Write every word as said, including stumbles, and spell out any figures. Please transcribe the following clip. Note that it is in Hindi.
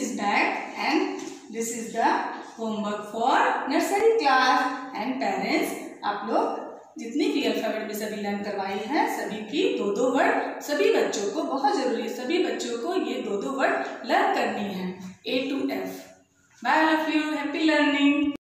is bag and this is the homework for nursery class. And parents, आप लोग जितनी भी अल्फाबेट में सभी लर्न करवाई है सभी की दो दो वर्ड सभी बच्चों को बहुत जरूरी है, सभी बच्चों को ये दो दो वर्ड लर्न करनी है, A to F. Bye all of you, happy learning.